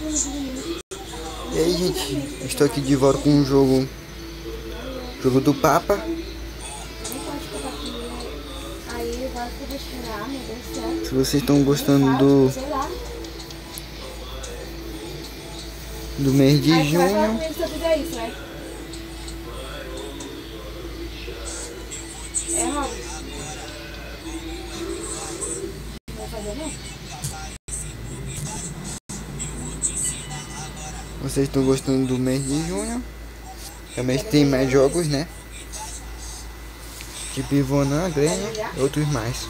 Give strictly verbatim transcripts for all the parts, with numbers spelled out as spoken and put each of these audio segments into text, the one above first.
E aí, gente, estou aqui de volta com o jogo Jogo do Papa. Se vocês estão gostando do do mês de junho, vocês estão gostando do mês de junho, também tem mais jogos, né? Tipo Ivonã, Grêmio e outros mais.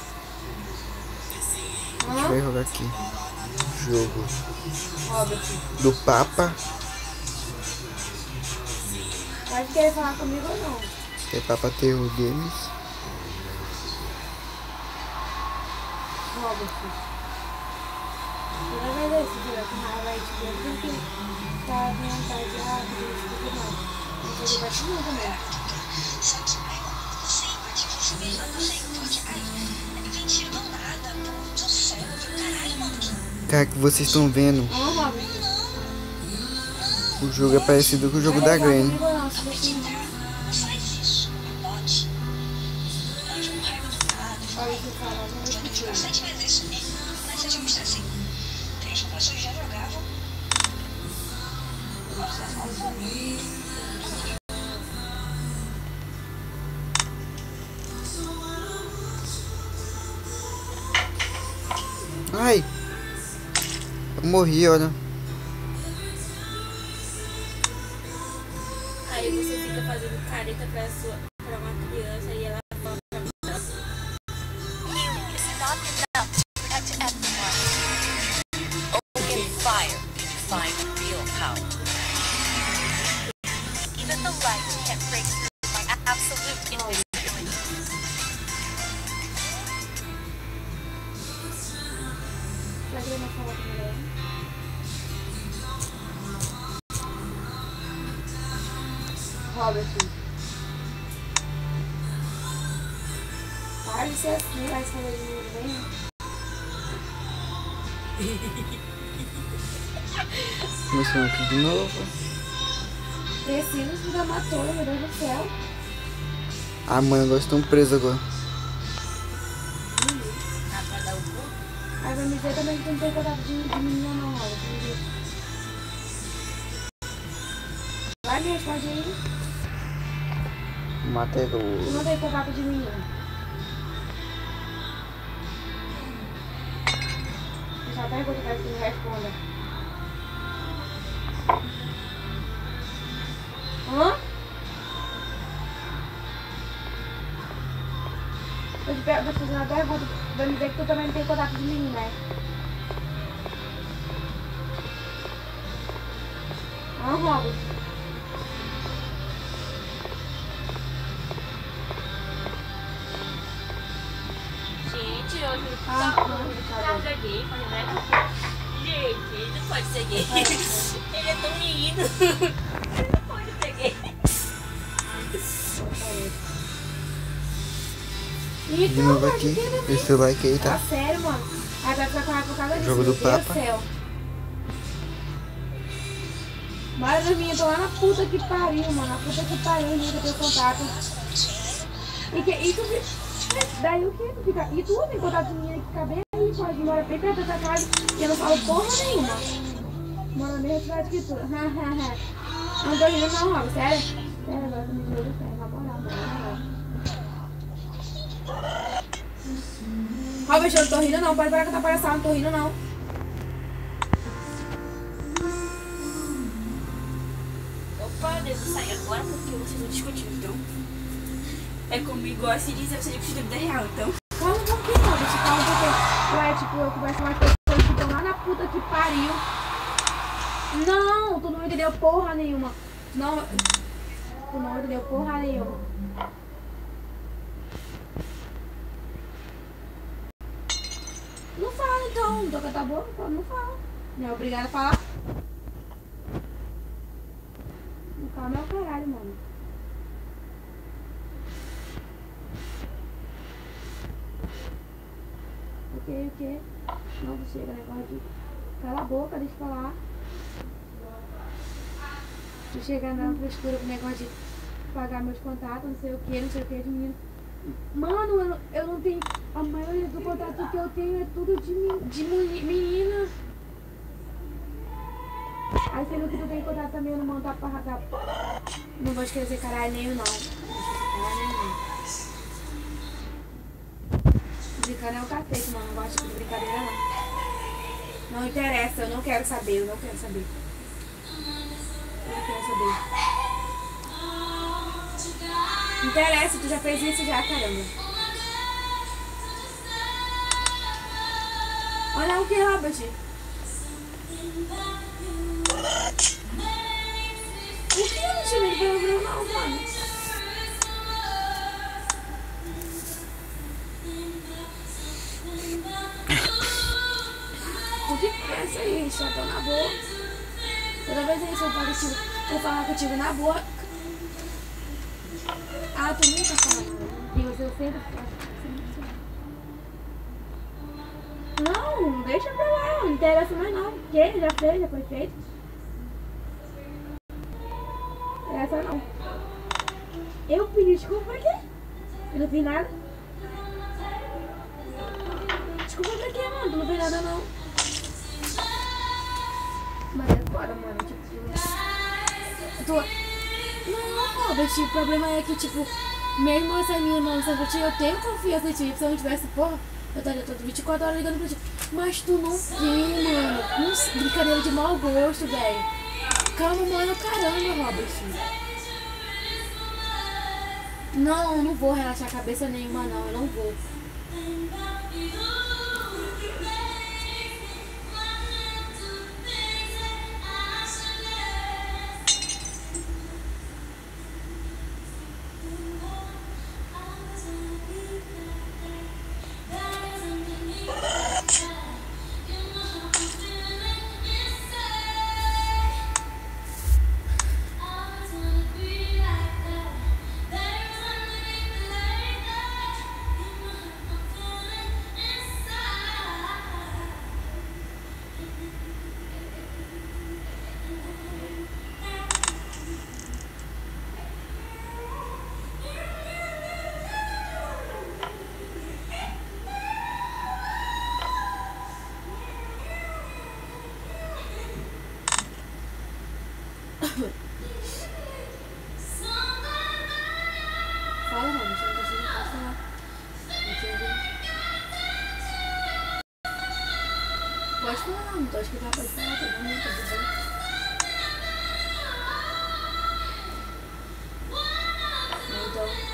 A gente vai jogar aqui jogo do Papa. Pode querer falar comigo ou não? É Papa Terror Games. Robert, toda vez aí, se tiver com raiva aí, te ver, tem que tá com vontade de ah, isso tudo não. Então ele vai comigo também. Cara, que vocês estão vendo, Ó, Robert. o jogo é parecido com o jogo da Granny. Ai, eu morri, olha. Aí você fica fazendo careta pra, sua, pra uma criança e ela fala pra mim. Healing is not enough to protect everyone. Only in fire can you find real power. Even the light can't break through my absolute invisibility. Robert, para de ser assim, vai ser de bem. Começando aqui de novo. Preciso da matou, meu Deus do céu. Ah, mano, agora estão presos agora. Aí vai me ver também que não tem contato de, de menina não, Robert. Vai me responde aí. Matador. Eu não tenho contato de menina. Eu só pergunto para que me responda. Hã? Eu te per- vou te fazer uma pergunta. Vai me dizer que tu também não tem contato de menina, né? Hã, Robert? Gente, hoje eu Ah, tava não, tá gay, falei, né? Gente, ele não pode ser gay. Ele é tão menino. Ele não pode ser gay. Então, De novo cara, aqui, que que deixa o like aí, Tá tá? sério, mano. Aí vai ficar com raiva por causa disso. Jogo do meu Deus Papa. céu. Mas as minhas estão lá na puta que pariu, mano. Na puta que pariu, nunca tem contato. E, que, e tu fica... Daí o que? Tu fica... E tu tem contato de menina que fica bem aí, pode morar bem perto da tua casa. E eu não falo porra nenhuma. Mano, na mesma cidade que tu. Não tô rindo não, Rob. Sério? Sério, agora tu me tirou do pé. Na moral, mano. Robert, eu não tô rindo não. Pode parar com a tua palhaçada. Não tô rindo não. Opa, devo sair agora porque vocês vão discutir, então. É comigo, assim, dizer você discutir da vida real, então. Calma um pouquinho, Robert. Calma um pouquinho. Ué, tipo, eu converso com umas pessoas que estão lá na puta que pariu. Não, tu não entendeu porra nenhuma. Não, tu não entendeu porra nenhuma. Não fala então, não tô com a tua boca, não fala. Não é obrigada a falar. Não calma é o caralho, mano. Ok, ok. Não chega negócio de Cala a boca, deixa eu falar. Tu chega na frescura com o negócio de pagar meus contatos, não sei o que, não sei o que de menino. Mano, eu, não- eu não tenho. A maioria do contato que eu tenho é tudo de, men- de meni- menina. Aí sendo que tu tem contato também, eu não mando pra pagar. Não vou esquecer caralho nenhum, não. Não vou esquecer caralho nenhum, não. Brincando é o cacete, mano. Não gosto de brincadeira, não. Não interessa, eu não quero saber, eu não quero saber. Eu não quero saber. Não interessa, tu já fez isso já, caramba. Olha o que, Robert? O que eu não chamei de palavrão, não, mano? O que é isso aí? Chapéu na boca. Toda vez aí, se eu falar contigo, eu falar contigo na boca. Ah, tu nunca fala, mano. E você sempre fala. Não, deixa pra lá, não interessa mais não. Porque já fez, já foi feito. Não interessa não. Eu pedi desculpa pra quê? Eu não fiz nada. Desculpa pra quê, mano? Tu não fez nada não. Mas é foda, mano. Tipo. Tu... Não, Robert, o problema é que, tipo, mesmo essa minha irmã sendo pra ti, eu tenho confiança em ti. Se eu não tivesse, porra, eu estaria todo vinte e quatro horas ligando pra ti. Mas tu não tem, mano. Um brincadeira de mau gosto, velho. Calma, mano, caramba, Robert. Não, eu não vou relaxar a cabeça nenhuma, não. Eu não vou. Fala, mano, você não precisa falar. Pode falar, não tô escutando, pode falar, todo mundo, tá tudo bem. Então.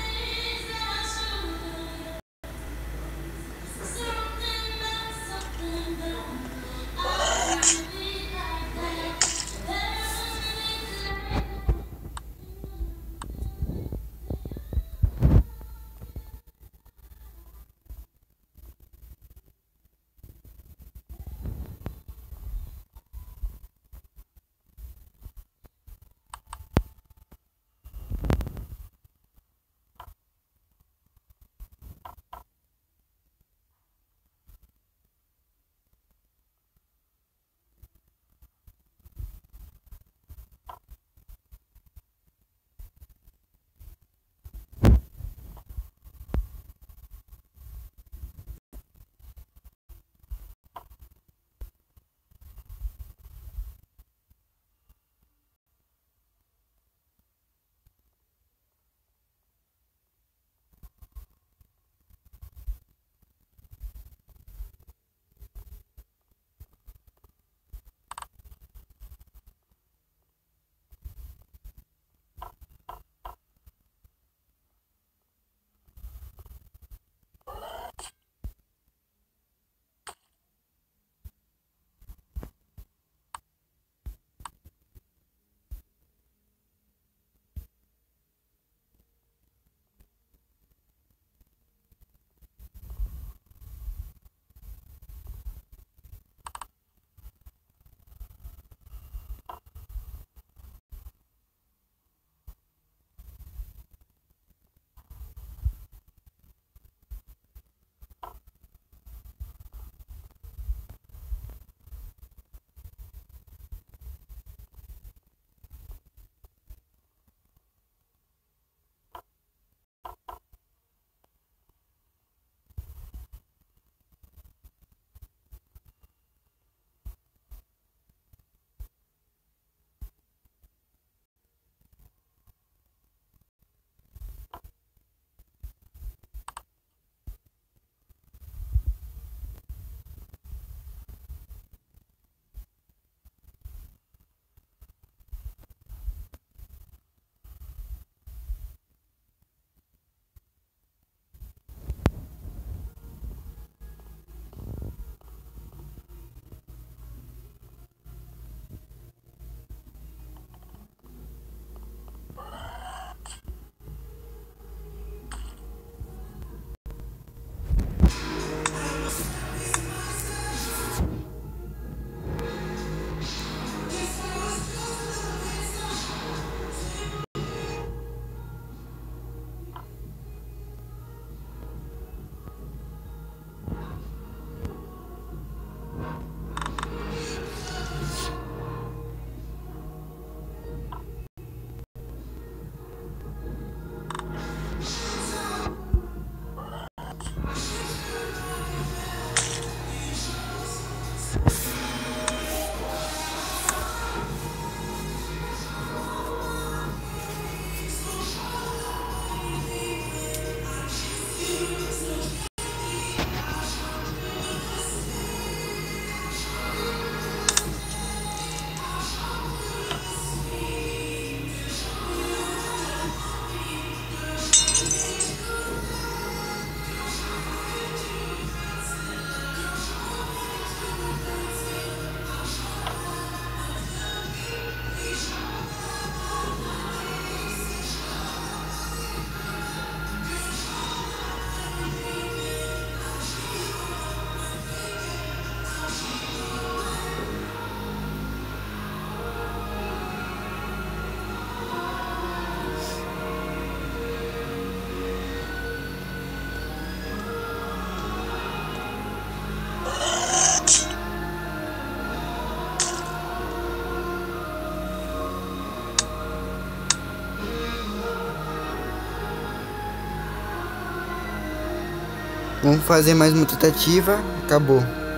Vamos fazer mais uma tentativa. Acabou.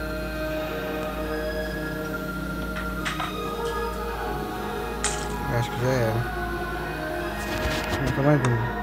Acho que já era. Vamos pra mais uma.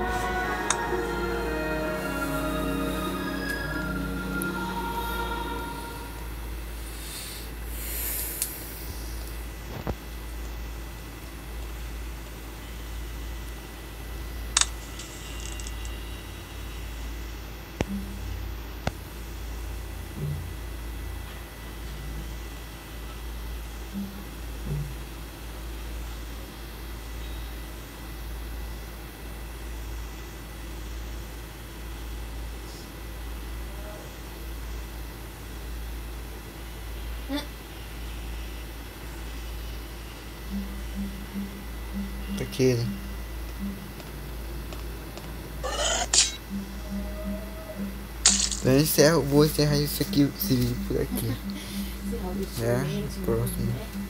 Aquele. Então eu encerro, vou encerrar isso aqui, esse vídeo por aqui. É, próximo.